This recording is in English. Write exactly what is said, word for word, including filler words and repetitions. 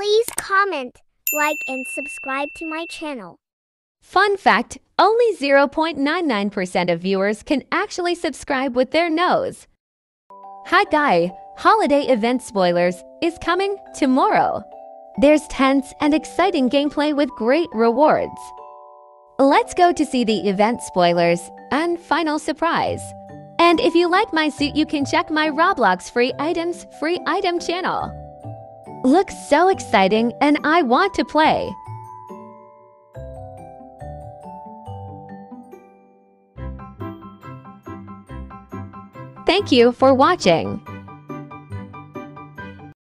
Please comment, like and subscribe to my channel. Fun fact, only zero point nine nine percent of viewers can actually subscribe with their nose. Hi guy, holiday event spoilers is coming tomorrow. There's tense and exciting gameplay with great rewards. Let's go to see the event spoilers and final surprise. And if you like my suit, you can check my Roblox free items free item channel. Looks so exciting and I want to play. Thank you for watching.